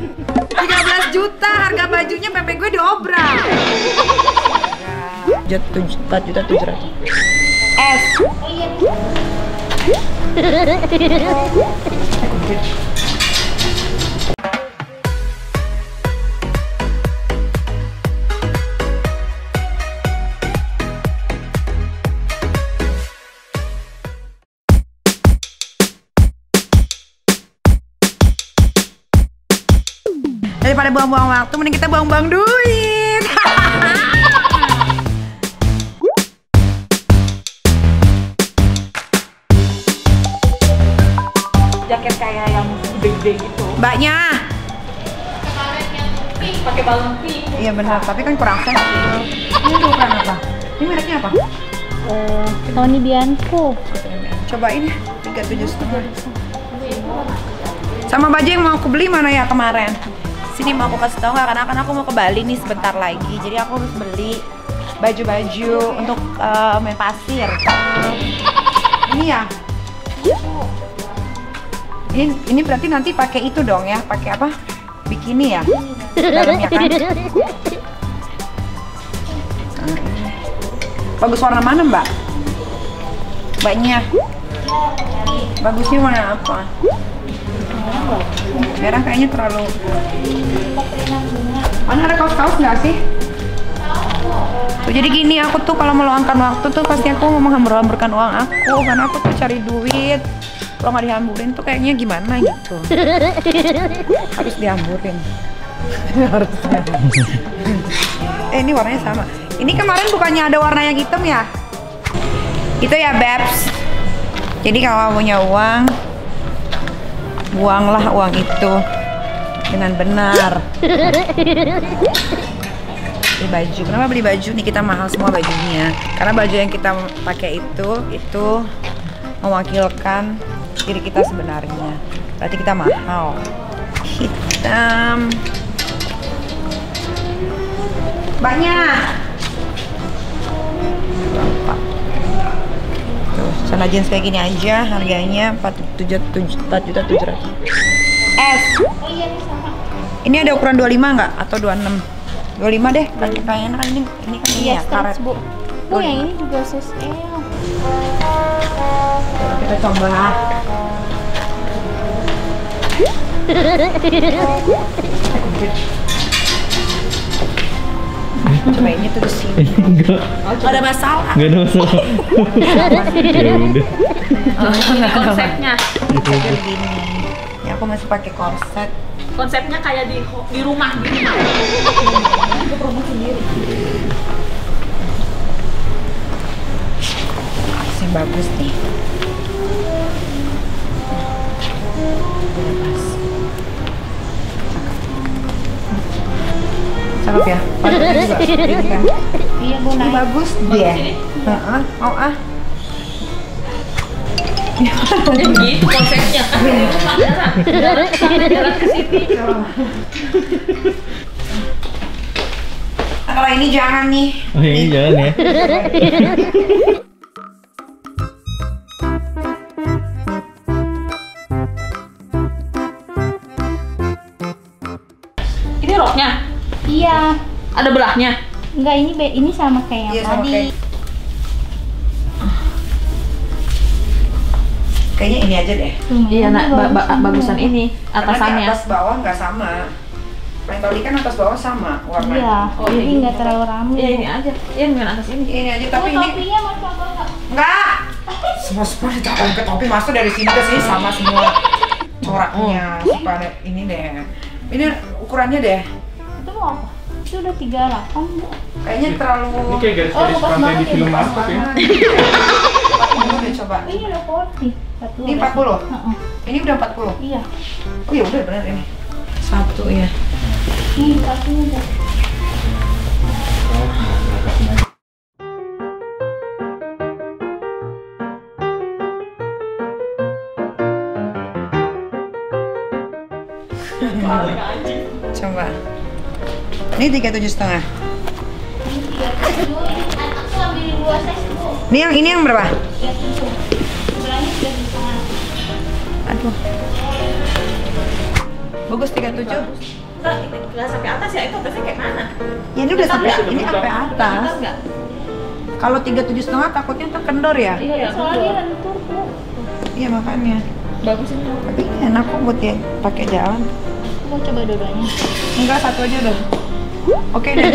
13 juta harga bajunya, PP gue diobrak. 4.700.000. S. Daripada buang-buang waktu, mending kita buang-buang duit. Jaket kayak yang gede-gede gitu. Mbaknya. Kemarin yang pink, pakai balon pink. Iya benar, tapi kan kurang sehat. Ini ukuran apa? Ini mereknya apa? Tony Bianco. Cobain ya, 37,5. Sama baju yang mau aku beli mana ya kemarin? Sini mau aku kasih tahu nggak? Karena kan aku mau ke Bali nih sebentar lagi, jadi aku harus beli baju-baju untuk main pasir. Ini ya? Ini berarti nanti pakai itu dong ya? Pakai apa? Bikini ya? Dalamnya kan? Bagus warna mana Mbak? Mbaknya? Bagusnya warna apa? Merah kayaknya terlalu. Mana ada kaos-kaos nggak sih? Tuh, jadi gini, aku tuh kalau meluangkan waktu tuh pasti aku mau menghambur-hamburkan uang aku, karena aku tuh cari duit. Kalau nggak dihamburin tuh kayaknya gimana gitu. Harus dihamburin. Harusnya. Ini warnanya sama. Ini kemarin bukannya ada warna yang hitam ya? Itu ya Babs. Jadi kalau punya uang, buanglah uang itu dengan benar. Beli baju. Kenapa beli baju nih? Kita mahal semua bajunya. Karena baju yang kita pakai itu mewakilkan diri kita sebenarnya. Berarti kita mahal. Hitam. Banyak. Tuh, celana jeans kayak gini aja harganya 4.700.000. S. Ini ada ukuran 25 nggak atau 26? 25 deh, kayaknya kan ini kan Iya, karet. Bu. Bu, yang ini juga size L. Kita coba. Cobainnya tuh di sini. Enggak. Nggak ada masalah. Enggak ada masalah. Ya udah. Konsepnya. Begini. Ya aku masih pakai korset. Konsepnya kayak di rumah gitu. Aku promo sendiri. Yang bagus nih. Pas. Cakep ya? Padahal juga. Ini kan. Iya, Bu. Ini bagus deh. Mau ah. Gitu konsepnya. Jalan ke sini. Kalau ini jangan nih. Oh ini jangan ya. Ini roknya. Iya. Ada belahnya. Enggak, ini sama kayak yang Iya, sama tadi. kayak. Kayaknya ini aja deh. Iya, nak Bagus bagusan ini atasannya. Karena atas bawah nggak sama. Yang tadi kan atas bawah sama warnanya. Iya, Oh, jadi iya, nggak gitu. terlalu rame. Iya, ini aja. Iya, dengan atas ini. Ini aja tapi ini Topinya mau coba nggak? enggak. Semua ditaruh ke topi, masa dari sini ke sini sama semua coraknya. Pada ini deh. Ini ukurannya deh. Itu mau apa? Itu udah 38, Bu. Kayaknya terlalu. Ini kayak garis-garis bekas pantai banget di ya, film bekas apa ya? 40 deh coba. Ini udah 40. Ini 40? Heeh. Ini udah 40. Iya. Oh iya udah benar ini. Satu ya. Ini satunya udah. Coba. Ini 37,5. Aku ambil 2 size, Bu. Ini yang berapa? 37. Sebelahnya 3,5. Aduh. Bagus 37. Nggak sampai atas ya, itu atasnya kayak mana? Ya ini udah sampai ini sampai Atas atas. nggak? Kalau 37,5 takutnya terkendor ya. Iya, Soalnya lentur Bu. Iya makanya. bagus ini. Tapi ini enak kok buat dia pakai jalan. Mau coba dua-duanya. Enggak, satu aja udah. Oke deh.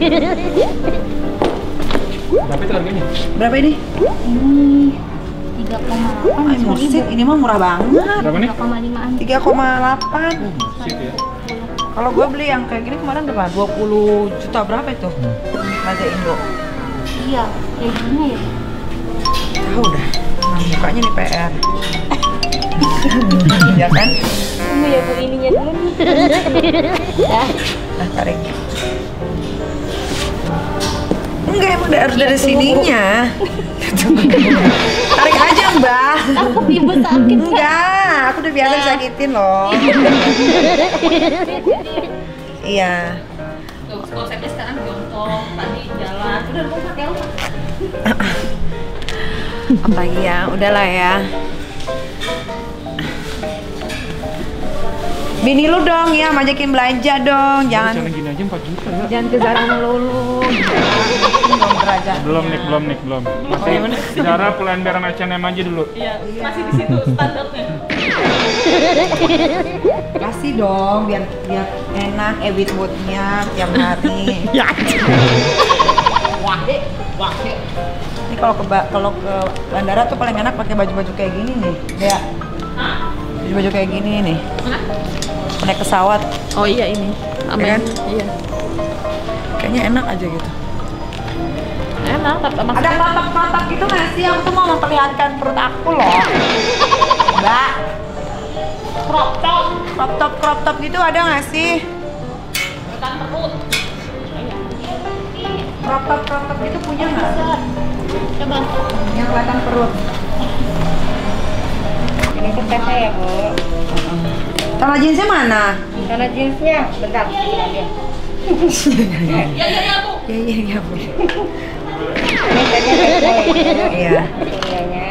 Berapa itu harganya? Berapa ini? Ini 3,8. Ay, musit, ini mah murah banget. Berapa nih? 3,5an. 3,8. Sip ya. Kalau gue beli yang kayak gini kemarin berapa? 20 juta berapa itu? Raja Indo. Iya, kayak gini ya. Tahu dah. Nah, mukanya nih PR. Ya kan? Tunggu ya Bu, ininya dulu nih. Ya. Nah, tarik. Enggak, emang harus dari sininya. Tarik aja, Mbak. Aku ibu sakit. Enggak, aku udah biasa disakitin loh. Iya. Konsepnya sekarang jongkok, tadi jalan. Udah mau pakai apa? Apalagi ya, udahlah ya. Bini lu dong ya, majakin belanja dong. Jangan Jangan gini aja 4 juta ya. jangan ke Zara melulu. Dong derajat. Belum nih, belum. Masih cara pelembaran H&M aja dulu. Iya, masih di situ standarnya. Kasih dong biar enak edit moodnya tiap hari. Ya. Ini kalau ke bandara tuh paling enak pakai baju-baju kayak gini nih. Ya. Baju-baju kayak gini nih. Naik pesawat. Oh iya ini. Ya kan? Iya. Kayaknya enak aja gitu. Enak, tapi Ada maksudnya kotak-kotak gitu nggak sih? Aku tuh mau memperlihatkan perut aku loh. Mbak. Crop top gitu ada nggak sih? bukan perut. Crop top gitu punya nggak? Coba. Yang kelihatan perut. Ini ke teh ya Bu. Tanah jeansnya mana? Karena jeansnya bentar. Iya Bu. Iya Bu. Ini tehnya Iya. Ininya.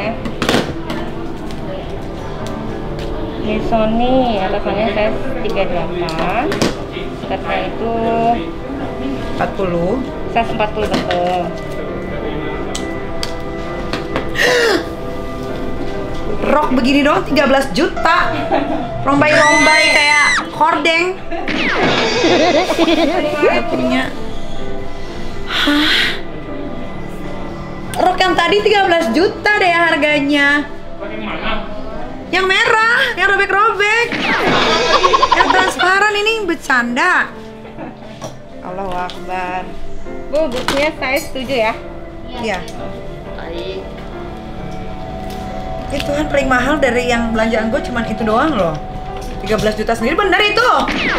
Ini Sony atasannya size 38. Skirtnya itu 40. size 40 betul. Rok begini doang 13 juta. Rombai-rombai kayak hordeng. Kita punya. Hah? Rok yang tadi 13 juta deh harganya. Yang merah, yang robek-robek. Yang transparan ini bercanda. Allahu Akbar. Bu, busnya size 7 ya. Iya. Baik. Ya Tuhan, paling mahal dari yang belanjaan gue cuman itu doang loh. 13 juta sendiri, bener itu.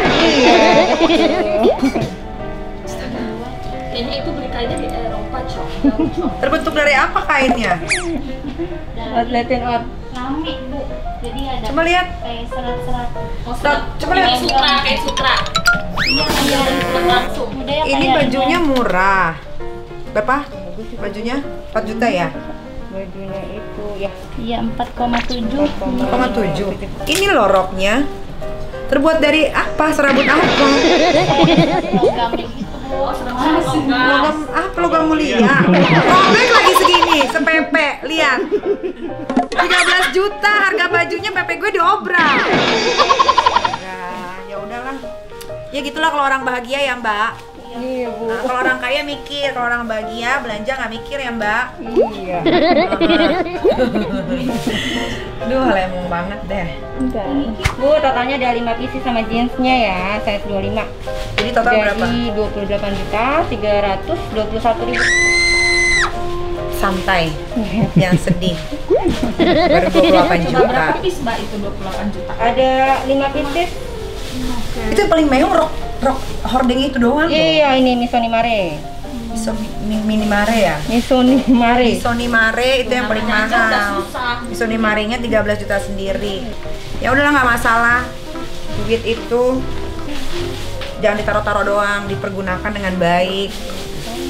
Kayaknya itu beli kainnya di Eropa, Cok. Terbentuk dari apa kainnya? Outletin out. Rame Bu. Jadi ada Coba lihat. kayak serat-serat. Oh, sudah. Coba lihat. Kayak sutra. Iya, Iya, iya. langsung. Udah ya, Ini kayak bajunya murah. Berapa? Bajunya 4 juta ya? Bajunya itu ya Iya, 4,7. 4,7. Ini loh roknya. Terbuat dari apa? Serabut apa? Logam gitu Bu. Oh, sedang masuk gas. Logam apa? Logam mulia. Robek lagi segini, sepepe. Lihat. 13 juta harga bajunya, pepe gue diobral. Ya udahlah. Ya gitulah kalau orang bahagia ya, Mbak. iya Bu. Nah, kalau orang kaya mikir, kalau orang bahagia belanja nggak mikir ya, Mbak. Iya. Duh, lemong banget deh. Bu, totalnya ada 5 pieces sama jeansnya ya, size 25. Jadi total berapa? Jadi 28 juta 321.000. Santai. Yang sedih. Baru 28 Coba juta. berapa piece Mbak itu 28 juta? Ada 5 pieces. Itu yang paling mewah rok hordeng itu doang. Iya, ini Missoni Mare. Mini Mare ya? Missoni Mare. Sony Mare itu yang paling Namanya aja udah mahal. susah. Sony Mare-nya 13 juta sendiri. Ya udahlah, nggak masalah. Duit itu jangan ditaruh-taruh doang, dipergunakan dengan baik.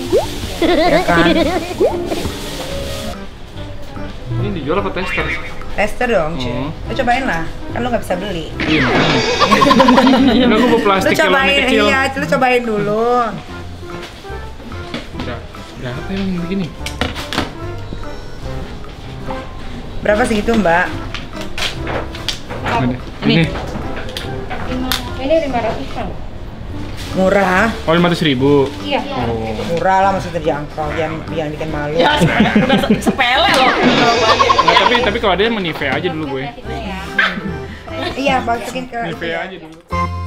Ya kan? Ini dijual apa tester? Tester dong, cuy. Oh. Lu cobain lah, kan lu nggak bisa beli. Iya. Udah aku bawa Lu plastik yang cobain, kecil. iya, lu cobain dulu. Berapa yang begini? Berapa segitu, Mbak? Ini. Ini 500-an. Murah. Oh, 500.000. Iya. Oh. Murah lah, masih terjangkau. Jangan bikin malu. Ya, udah sepele loh. Nah, tapi kalau ada yang Nivea aja dulu gue. Ya. Iya, masukin ke Nivea aja dulu.